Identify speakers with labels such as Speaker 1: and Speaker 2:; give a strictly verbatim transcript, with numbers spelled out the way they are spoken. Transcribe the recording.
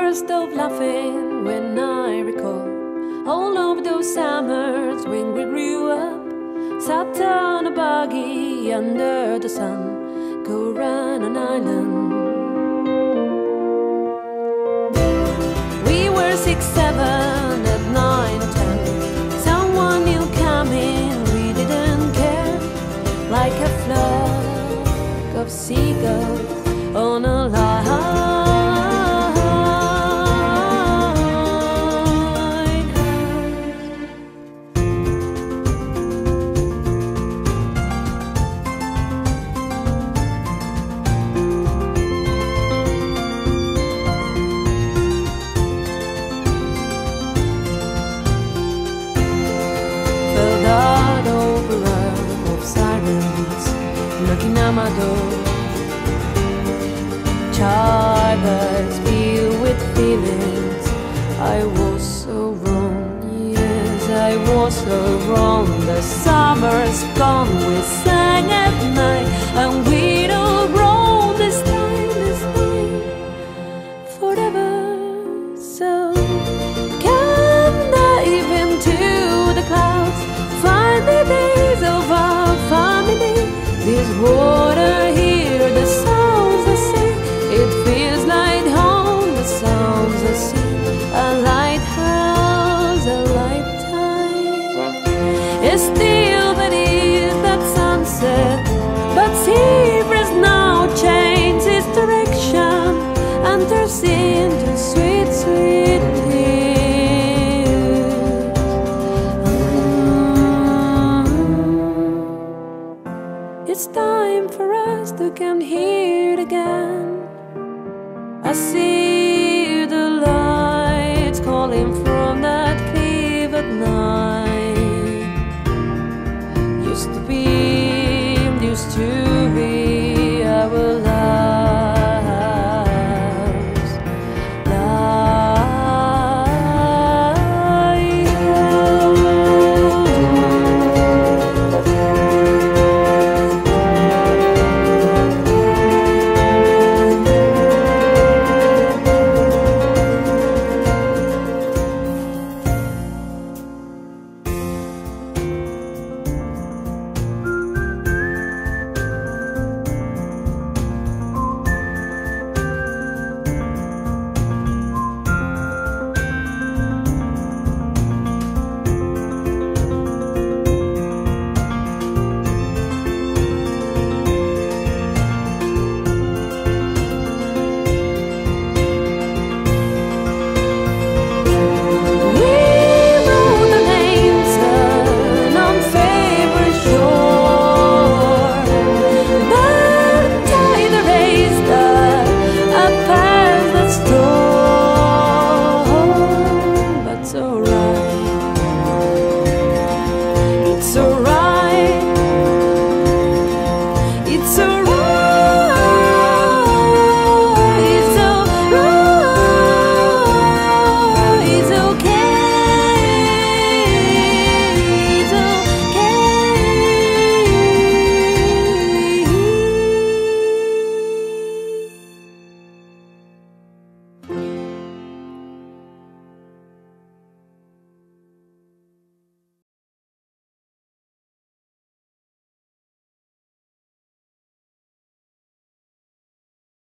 Speaker 1: burst of laughing when I recall all of those summers when we grew up, sat on a buggy under the sun, go run an island. We were six, seven, at nine or ten. Someone new coming, we didn't care. Like a flock of seagulls on a line. Knocking at my door, child eyes filled with feelings. I was so wrong, yes, I was so wrong. The summer's gone, we sang at night, and we'd all grown this time, this time, forever. So come dive into the clouds, find the days of our family. This water here, the sounds I sing, it feels like home, the sounds I sing. A lighthouse, a lifetime. It's still beneath that sunset, but Cypress now changes its direction and turns into sweet, sweet tears. It's time for us to come here again. I see the lights calling from that cliff at night. Used to be, used to be our lives. So